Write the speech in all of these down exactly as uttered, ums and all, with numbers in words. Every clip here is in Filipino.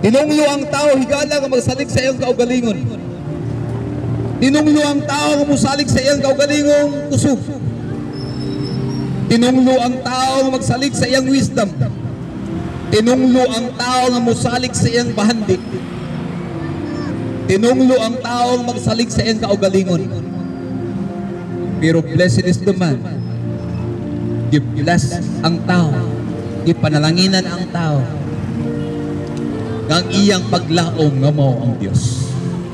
Tinunglo ang tao, higala nga magsalig sa iyang kaugalingon. Tinunglo ang tao nga musalig sa iyang kaugalingong kusog. Tinunglo ang tao nga magsalig sa iyang wisdom. Tinunglo ang tao nga musalig sa iyang bahandik. Tinunglo ang tao nga magsalig sa iyang kaugalingon. Pero blessed is the man. Gi-bless ang tao. Ipanalanginan ang tao. Ang iyang paglaom nga mao ang Dios.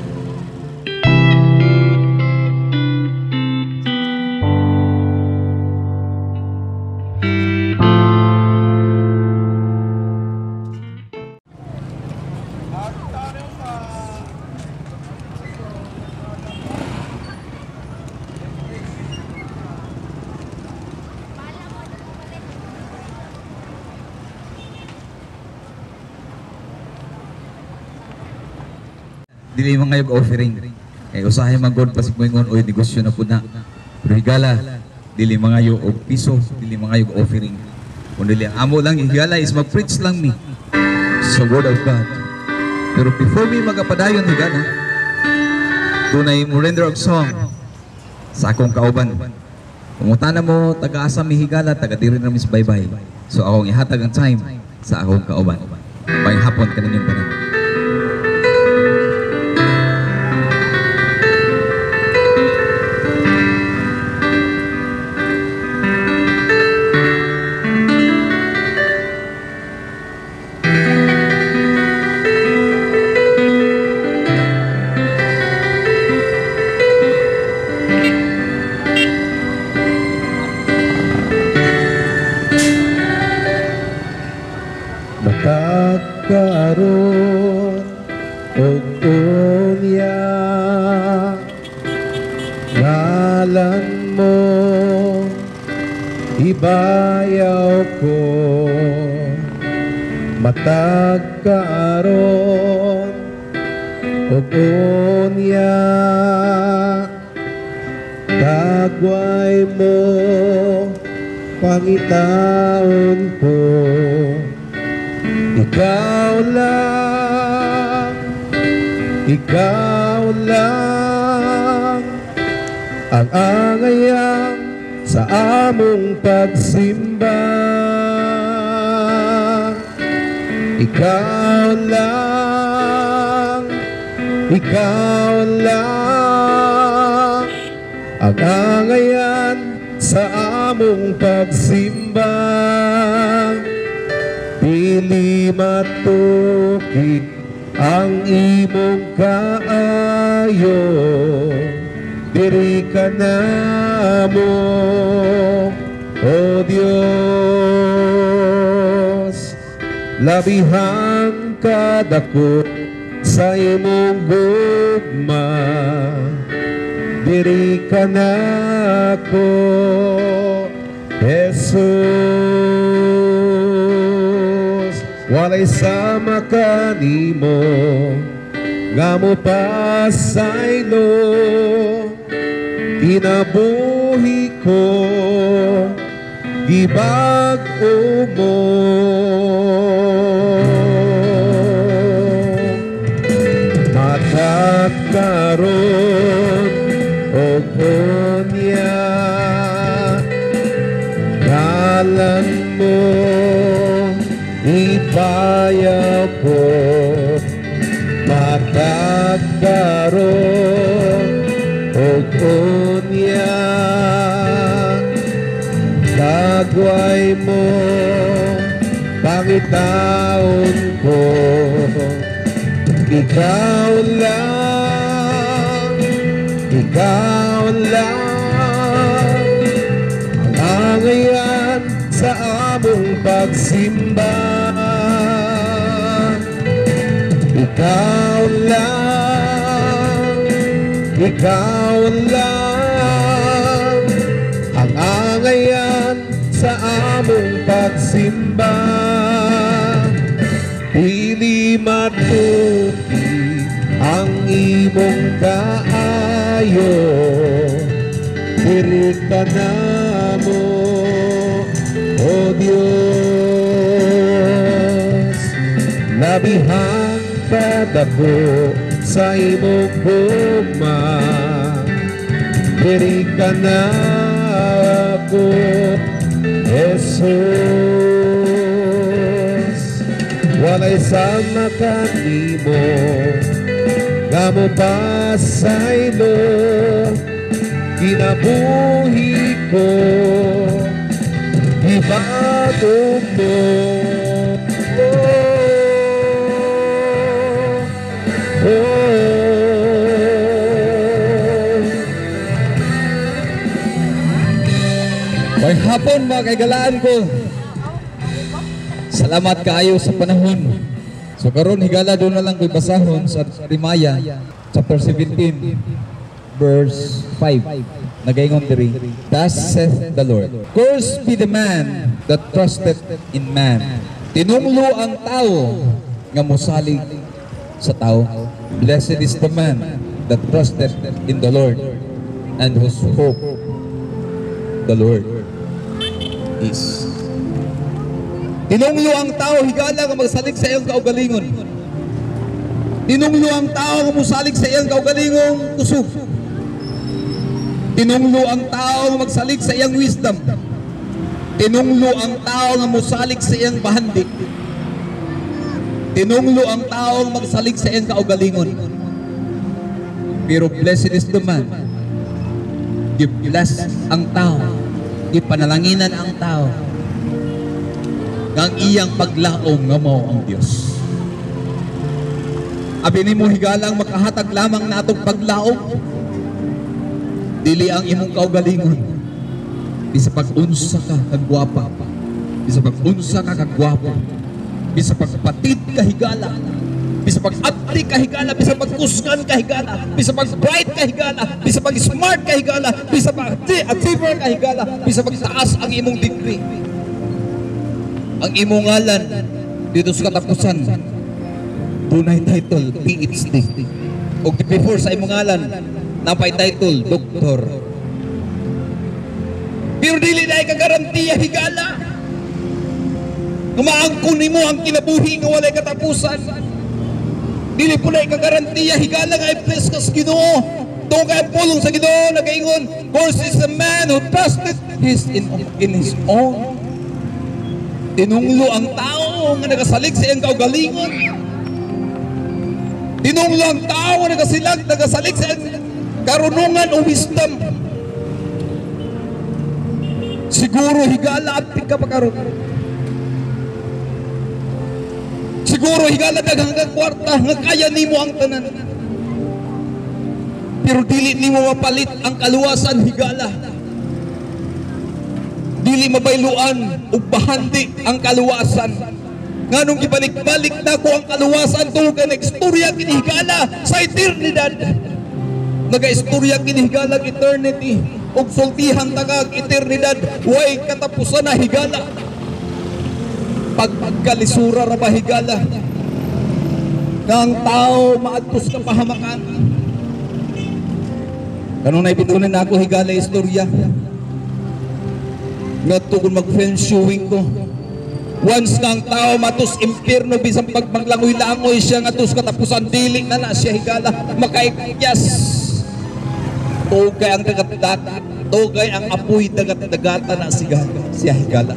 Dili mga yung offering. Eh, usahay man God pasig mo ingon oy negosyo na po na. Pero higala, dili mga yung og piso, dili mga yung offering. Kung dili, amo lang, higala is mag-preach lang mi sa word of God. Pero before mi magapadayon higala, tunay mo render og song sa akong kauban. Pumutana mo, taga-asa mi higala, taga-diri na mis bye-bye. So akong ihatag ang time sa akong kauban. Pag hapon ka ninyong tanan. Matagkaroon og unya ngalan mo ibayaw ko. Matagkaroon og unya dagway mo pangitaon ko. Ikaw lang, ikaw lang ang angayang sa among pagsimba. Ikaw lang, ikaw lang ang angayan sa among pagsimba. Dili matukid ang imong kaayo, diri ka namo, O Dios. Labihan ka dako sa imong gugma, diri ka nako, Jesus. Walay sama kanimo nga mo pasaylo, kinabuhi ko gibag-o mo. Matagkaroon og unya ngalan mo ibayaw ko. Matagkaroon og unya dagway mo pangitaon ko. Ikaw lang, ikaw lang ang angayan sa among pagsimba. Ikaw lang, ikaw lang ang angayan sa among pagsimba. Dili matuki ang imong kaayo, diri ka namo, O Dios. Labihan makadako sa imong gugma. Diri ka na ako, Jesus. Walay sama kanimo, nga mo pasaylo, kinabuhi ko, ibago mo. Oh, oh. May hapon mga kaigalaan ko. Salamat kaayo sa panahon. So karon higala doon na lang ko'y basahon sa Rimaya chapter seventeen verse five. Nagaingon diri, thus saith the Lord, cursed be the man that trusted in man. Tinunglo ang tao nga mosalig sa tao. Blessed is the man that trusted in the Lord and whose hope the Lord is. Tinunglo ang tao higala nga magsalig sa iyang kaugalingon. Tinunglo ang tao nga mosalig sa iyang kaugalingong kusog. Tinunglo ang tao nga magsalig sa iyang wisdom. Tinunglo ang tao nga mosalig sa iyang bahandik. Tinunglo ang tao nga magsalig sa iyang kaugalingon. Pero blessed is the man. Gi-bless ang tao. Ipanalanginan ang tao. Ang iyang paglaom nga mao ang Dios. Abi nimo higalang makahatag lamang natong paglaom. Dili ang imong kaugalingon. Bisa pag-unsa ka kagwapa. Bisa pag-unsa ka kagwapo. Bisa pagpatid ka higala. Bisa pag-abdi ka higala. Bisa pag-kusgan ka higala. Bisa pag-bright ka higala. Bisa pag-smart ka higala. Bisa pag-achiever ka higala. Bisa pag-taas ang imong degree. Ang imong ngalan dito sa katapusan dunay title P H D. O before sa imong ngalan napay title doktor. Pero dili na ka garantiya higala. Kumaangkon nimo ang kinabuhi nga walay katapusan. Dili po na ka garantiya higala nga i-bless ka sa Ginoo. Tuo kay pulong sa Ginoo nagaingon, cursed is the man who trusted his in, in his own. Tinunglo ang tao nga nagasalig sa iyang kaugalingon. Tinunglo ang tao nga nagasilag, nagasalig sa iyang karunungan o wisdom. Siguro higala at ka pa karon. Siguro higala daghang kwarta nga kaya nimo ang tanan. Pero dili nimo mapalit ang kaluwasan higala. Dili mabayluan ug bahandi ang kaluwasan. Nganong gibalik-balik nako ang kaluwasan tungod kay nagstorya kini higala sa eternidad. Naga-istorya kini higala eternity ug sultihan tagag eternidad way katapusan na higala. Pagkalisura ra ba higala nga ang tao maadtos ka pahamakan. Kanong naipitunan nako higala istorya nga tukon mag-friend showing ko. Once kang tao matus impierno bisan pagpanglangoy-langoy siya nga tus katapusan dili na na siya higala makaikyas. Tugay ang dagat-dagata, tugay ang apoy dagat-dagata na siya, siya higala.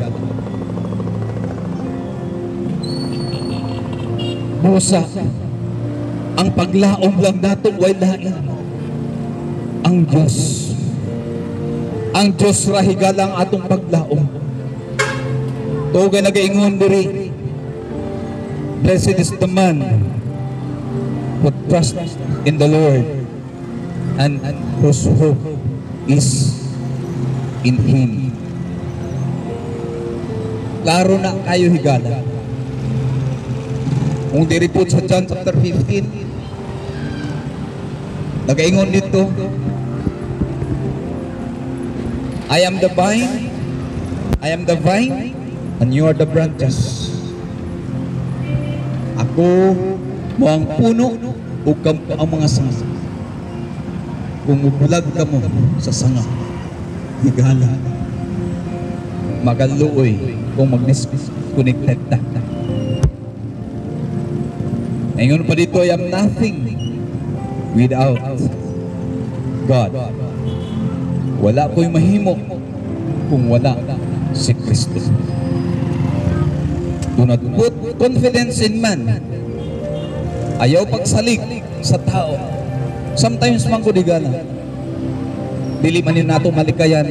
Musa, ang paglaom lang nato way lain. Ang Diyos. Ang Diyos ra higala ang atong paglaom. Tugay nagaingon diri, blessed is the man who trusts in the Lord and whose hope is in Him. Klaro na kayo higala. Kung diri po sa John chapter fifteen, nagaingon dito, I am the vine, I am the vine, and you are the branches. Ako mo ang puno, ug kampo ang mga sanga. Kung mubulag ka mo sa sanga, higala, magaluoy kung mag-disconnected ta. Ngayon pa dito, I am nothing without God. Wala ko'y mahimo kung wala si Kristo. Do not put confidence in man. Ayaw pagsalig sa tao. Sometimes man ko digana. Dili manin nato malikayan.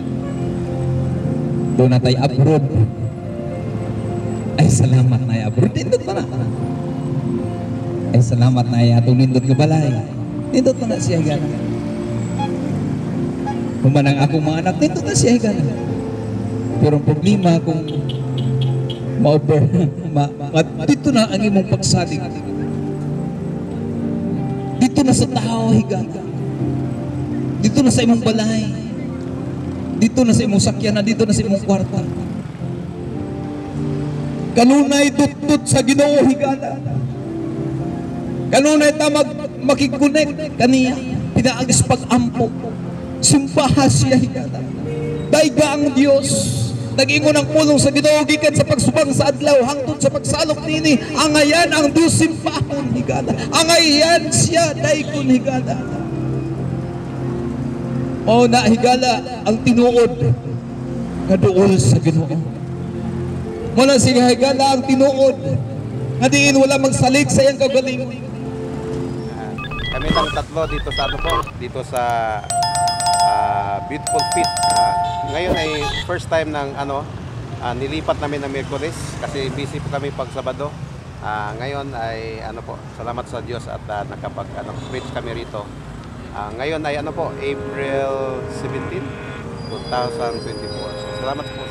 Do na tay abroad. Ay salamat na ay abroad. Nindot pa na. Ay salamat na ay atong nindot nga balay. Nindot pa na siya gana. Humanang akong mga anak, nindot na siya gana. Pero ang problema kung ma-over, ma, ma, dito na ang imong pagsalig. Dito na sa tao, higala. Dito na sa imong balay. Dito na sa imong sakyanan, dito na sa imong kwarta. Kanunay tutut sa Ginoo, higala. Kanunay ta mag makikunek kaniya, pinaagis pag-ampo. Simbaha siya, higala. Daiga ang Diyos. Nag-ingon ang pulong sa Ginoo gikan sa pagsubang sa adlaw hangtod sa pagsalok nini. Angayan ang Dios simpahon, higala. Angayan siya daykon, higala. O na, higala, ang tinuod nga duol sa Ginoo. Muna siya, higala, ang tinuod nga diin wala magsalig sa iyang kagalingon. Kami lang tatlo dito sa ano po, dito sa ah, Beautiful Feet. Ah, ngayon ay first time ng ano, ah, nilipat namin ng Miyerkules kasi busy po kami pag Sabado. Ah, ngayon ay ano po, salamat sa Diyos at ah, nakapag ano, preach kami rito. Ah, ngayon ay ano po, April seventeenth, two thousand twenty-four. So, salamat po